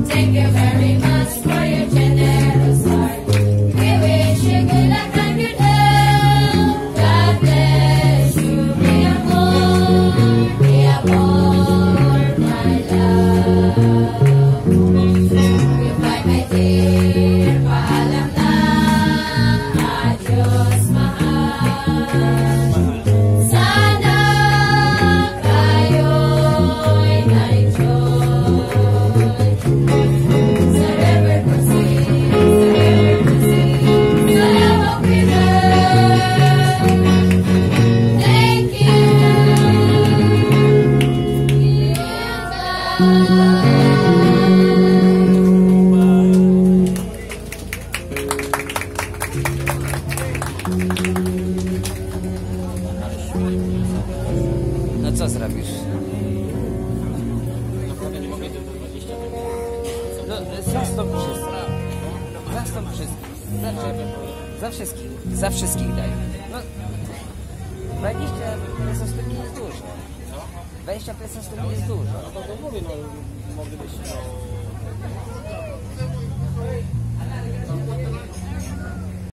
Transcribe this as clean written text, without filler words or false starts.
Thank you very much for your generous heart. We wish you good luck and good health. God bless you, be amor, my love. Goodbye, my dear, paalam na, adios, mahal. Sana kayo'y na-enjoy. Sa River Pasig, sa Loboc River. Thank you. No co zrobisz? No, zastąp wszystkich. Zastąp wszystkich. Za wszystkich daj. No, 20 pesos to nie jest dużo. 20 pesos to nie jest dużo. No to mówię, no moglibyście...